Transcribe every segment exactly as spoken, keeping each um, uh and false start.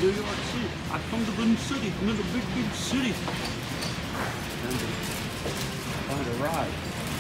New York City. I come to the city, I'm in a big, big city. And find a ride.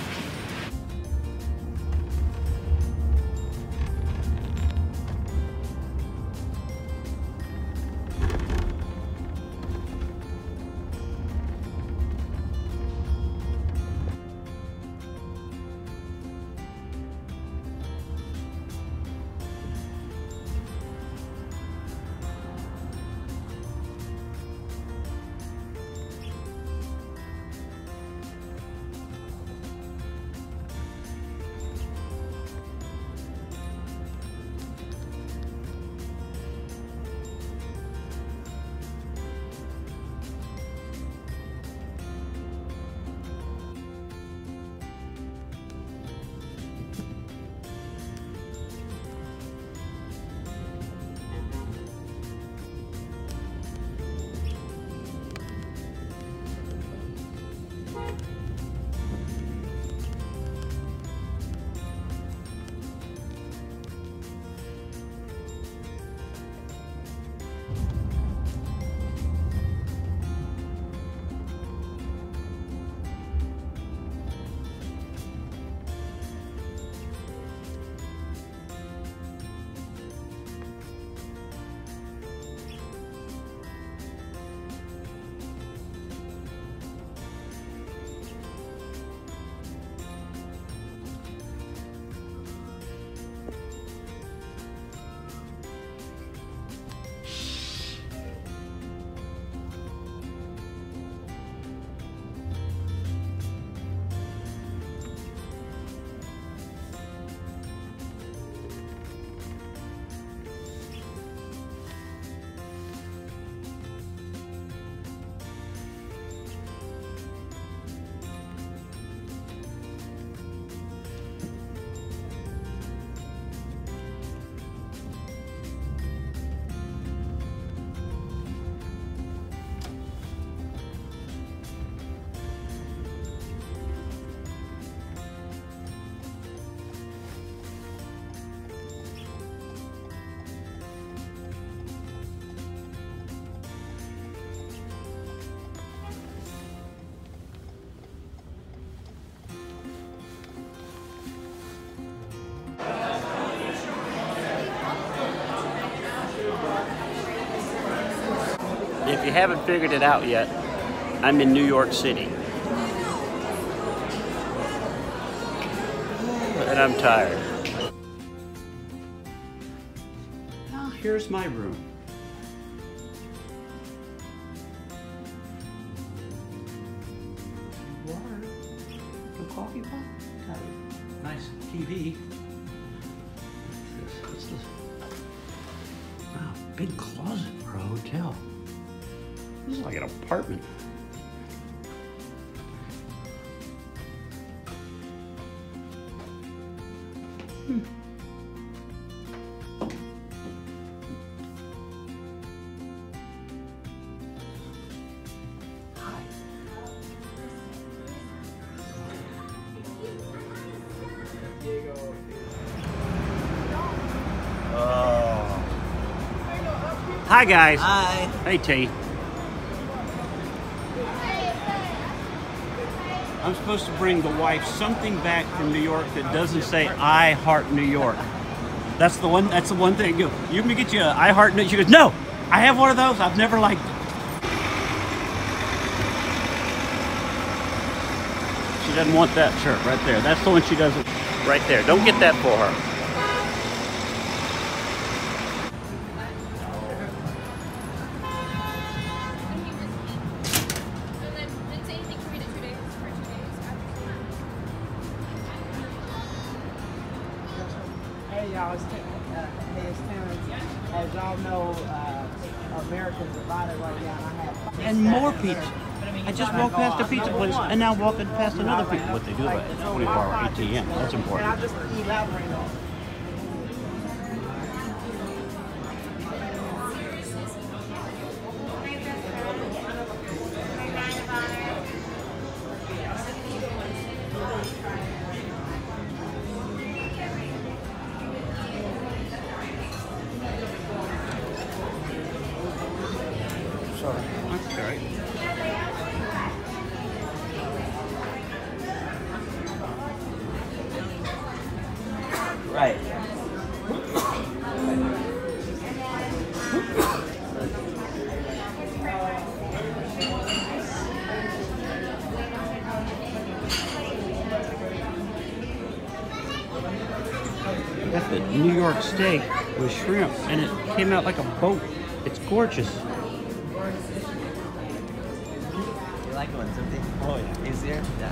If you haven't figured it out yet, I'm in New York City. And I'm tired. Now here's my room. Water, a coffee pot, got a nice T V. What's this? What's this? Wow, big closet for a hotel. This is like an apartment. Hmm. Hi. Oh. Hi guys. Hi. Hey T. I'm supposed to bring the wife something back from New York that doesn't say I heart New York. That's the one. That's the one thing. You, you can get you a I heart New York. She goes, no, I have one of those. I've never liked it. She doesn't want that shirt right there. That's the one she doesn't. Right there. Don't get that for her. Hey y'all, it's, uh, hey, it's Terrence. As y'all know, uh, Americans are divided right now. And, I have And more pizza. I just walked past a pizza place and now walking past another pizza. What they do at a twenty-four hour A T M. That's important. And I'll just elaborate on it. all right. That's all right. Right. Got the New York steak with shrimp, and it came out like a boat. It's gorgeous. You like it when it's empty? Oh yeah. Easier? Yeah.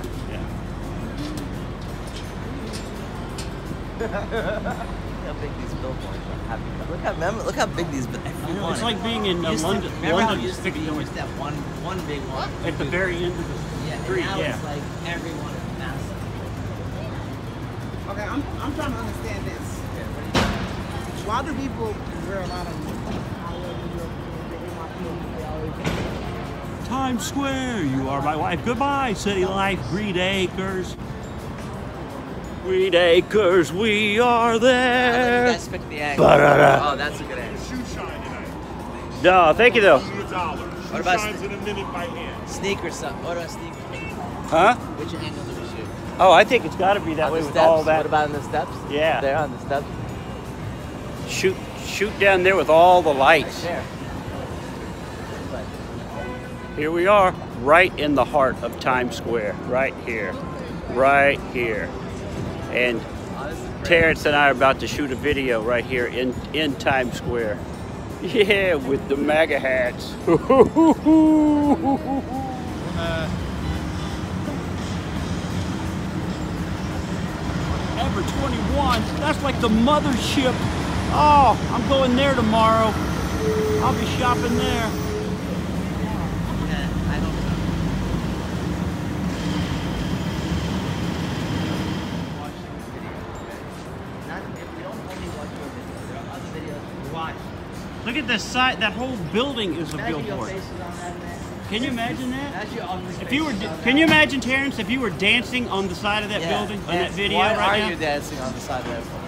Yeah. Look how big these billboards are. Happy. Look how remember, look how big these. I know, it's like being in uh, Used to- London. Remember how London it used to be? You used to have one, one big one at the very end of the yeah, street. and now Yeah. it's like everyone is massive. Okay, I'm, I'm trying to understand this. Yeah, what do you think? Why do people wear a lot of Hollywood, New York, they want to- they always- Times Square, you are my wife. Goodbye, city life, Green Acres. Green Acres, we are I thought there. you guys picked the angle. Ba-da-da. Oh, that's a good angle. Shoe shine tonight. No, thank you though. Two dollars. What Shoe about shines st- in a minute by hand. Sneaker stuff. What about sneaker? Huh? Which angle do we shoot? Oh, I think it's got to be that On way the with steps? all that. What about on the steps? Yeah. There on the steps? Shoot, shoot down there with all the lights. There. Here we are, right in the heart of Times Square, right here, right here. And Oh, this is great. Terrence and I are about to shoot a video right here in, in Times Square. Yeah, with the MAGA hats. Ever twenty-one, that's like the mothership. Oh, I'm going there tomorrow. I'll be shopping there. Yeah, I don't know. Watching this video. Not if we don't only watch your videos, there are other videos we watch. Look at this side, that whole building is a Imagine your billboard. faces on that, man. Can you imagine that? Imagine your ugly If you were, faces on can that. you imagine, Terrence, if you were dancing on the side of that Yeah, building, on dance- that video Why right are now? you dancing on the side of that building?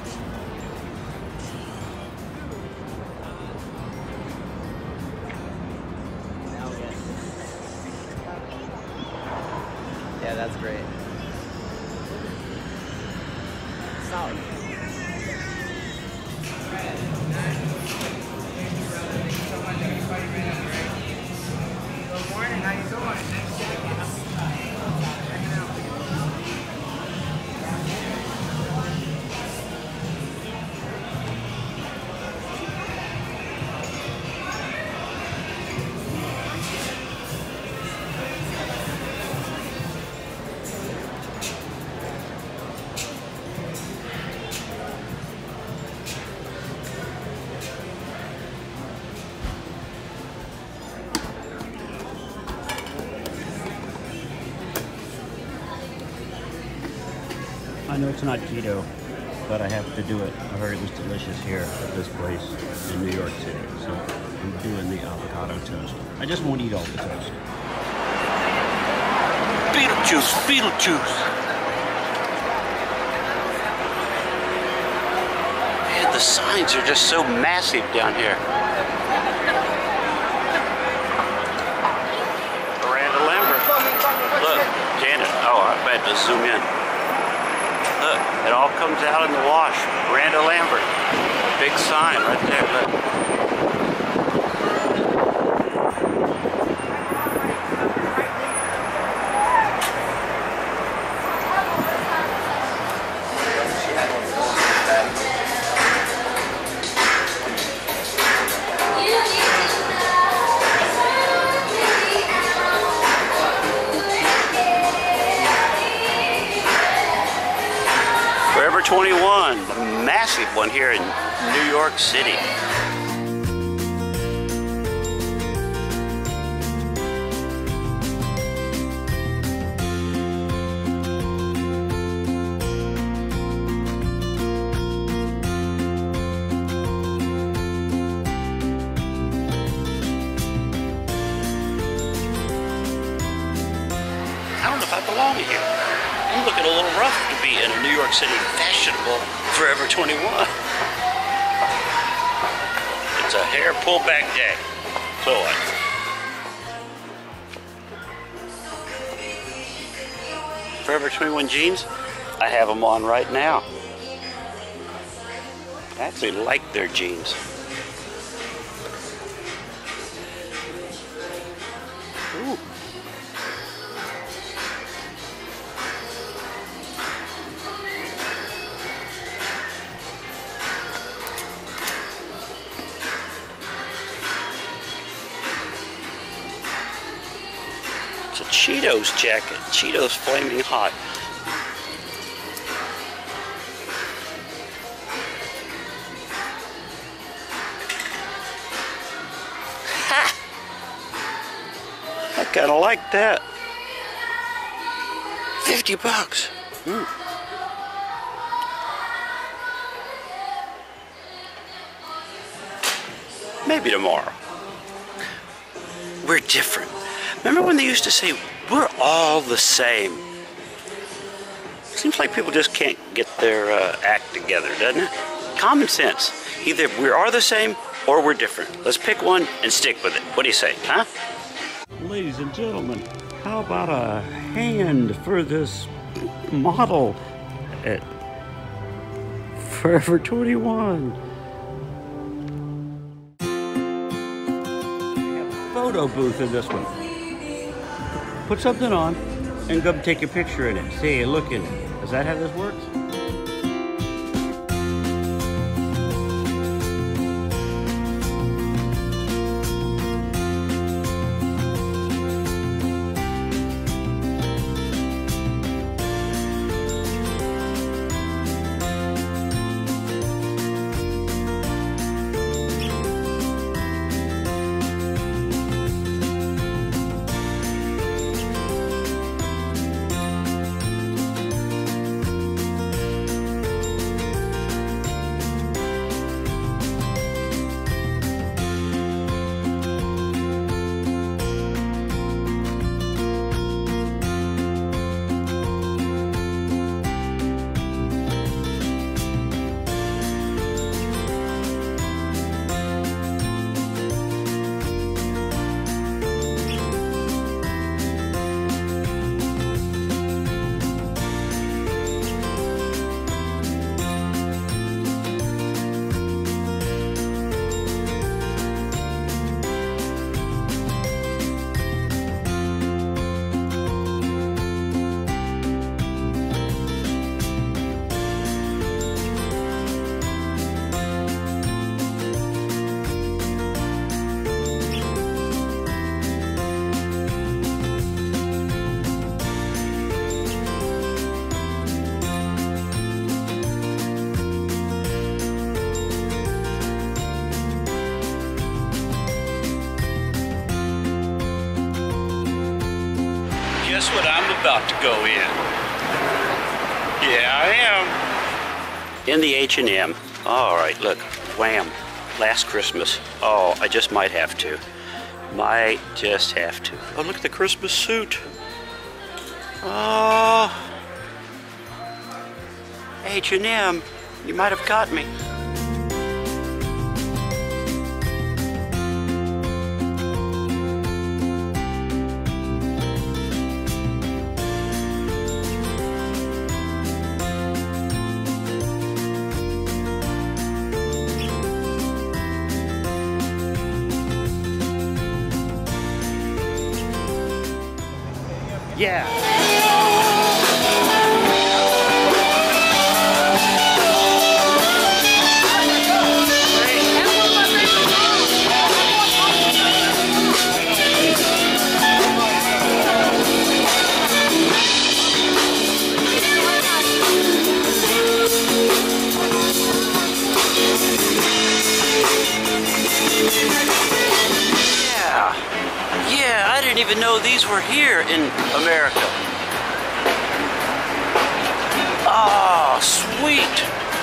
Now we get- Yeah, that's great. Solid. Good morning, how you doing? Nice jacket. Checking out. I know it's not keto, but I have to do it. I heard it was delicious here at this place in New York City. So I'm doing the avocado toast. I just won't eat all the toast. Beetlejuice, Beetlejuice. Man, the signs are just so massive down here. Miranda Lambert. Look, Janet. Oh, I bet to zoom in. Look, it all comes out in the wash. Miranda Lambert. Big sign right there, look. Forever twenty-one, a massive one here in New York City. I don't know if I belong here. I'm looking a little rough to be in a New York City fashionable Forever twenty-one. It's a hair pullback day. So what? Forever twenty-one jeans. I have them on right now. I actually like their jeans. Ooh. It's a Cheetos jacket. Cheetos Flaming Hot. I kind of like that. fifty bucks. Mm. Maybe tomorrow. We're different. Remember when they used to say, we're all the same? Seems like people just can't get their uh, act together, doesn't it? Common sense. Either we are the same or we're different. Let's pick one and stick with it. What do you say, huh? Ladies and gentlemen, how about a hand for this model at Forever twenty-one? We have a photo booth in this one. Put something on and go take a picture in it. See, look in it. Is that how this works? Guess what I'm about to go in? Yeah, I am. In the H and M. All right, look, wham, last Christmas. Oh, I just might have to. Might just have to. Oh, look at the Christmas suit. Oh, H and M, you might have got me. Yeah. Yeah, I didn't even know these were here in America. Oh, sweet.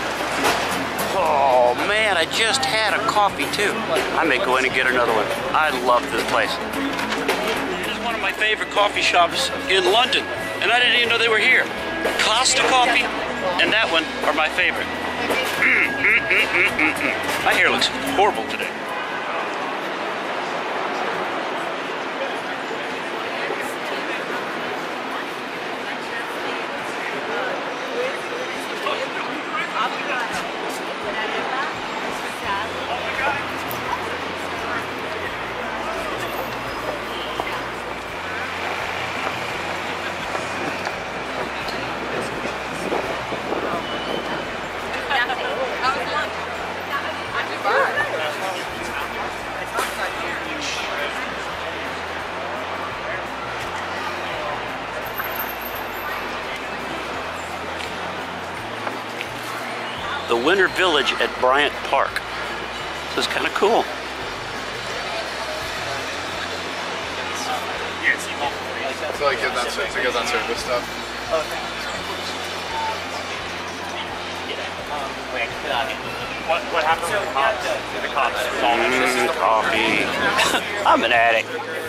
Oh, man, I just had a coffee, too. I may go in and get another one. I love this place. This is one of my favorite coffee shops in London, and I didn't even know they were here. Costa Coffee and that one are my favorite. Mm, mm, mm, mm, mm, mm. My hair looks horrible today. the Winter Village at Bryant Park. This is kind of cool. I feel like give that to give that service stuff. What, what happened to the cops? The cops. Mm, coffee. I'm an addict.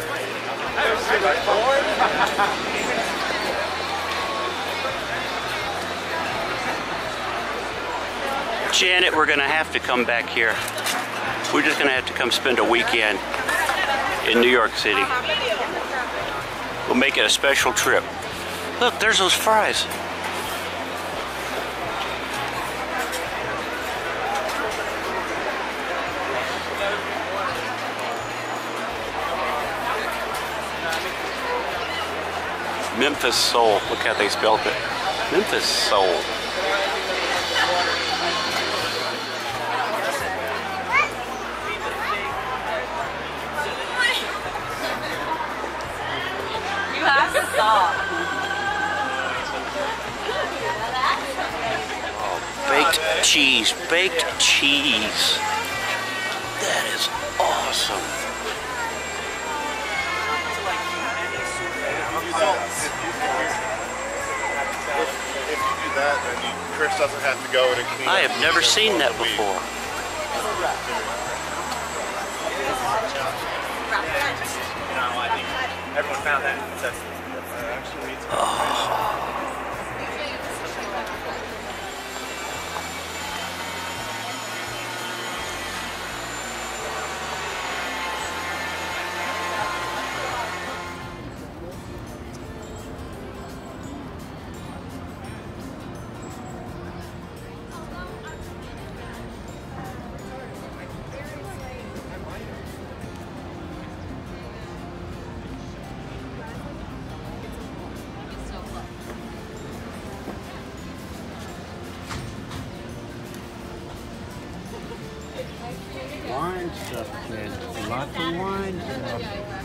Janet, we're going to have to come back here. We're just going to have to come spend a weekend in New York City. We'll make it a special trip. Look, there's those fries. Memphis Soul. Look how they spelled it. Memphis Soul. You have to stop. Oh, baked cheese. Baked cheese. That is awesome. If you do that, then you, Chris doesn't have to go in and clean. I have never seen that before. You know, I think everyone found that. That's, that actually needs to Oh. Wine stuff, kid. Lots of wine stuff.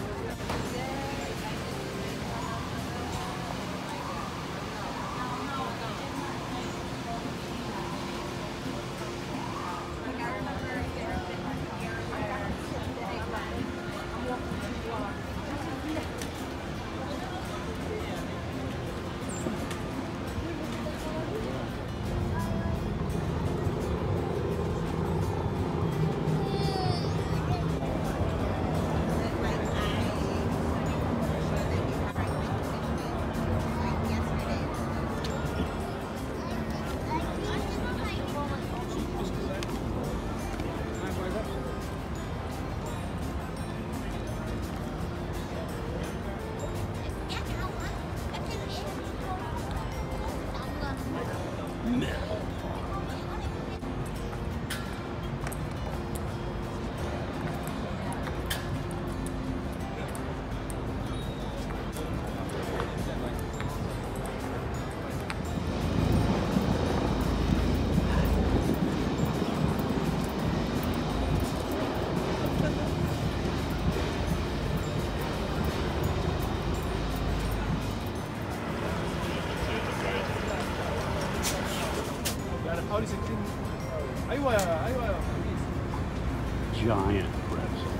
Giant pretzel.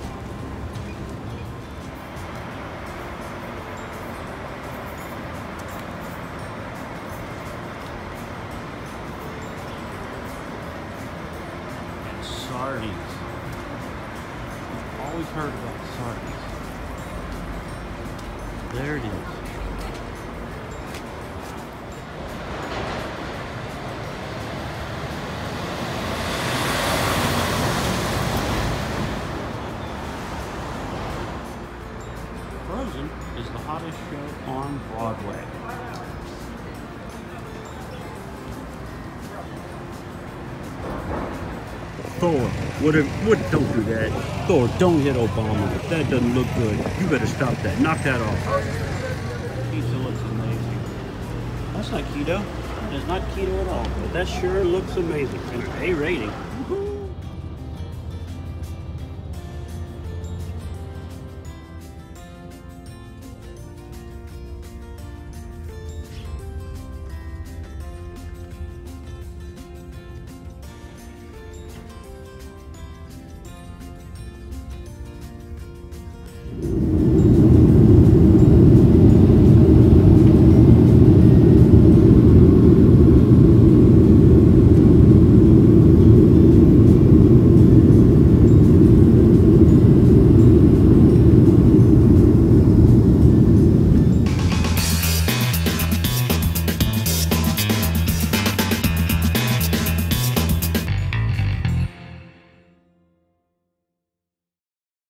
And sardines. I've always heard about sardines. There it is. Frozen is the hottest show on Broadway. Thor, what if, what, don't do that. Thor, don't hit Obama. That doesn't look good. You better stop that. Knock that off. Pizza looks amazing. That's not keto. It's not keto at all. But that sure looks amazing. And an A rating.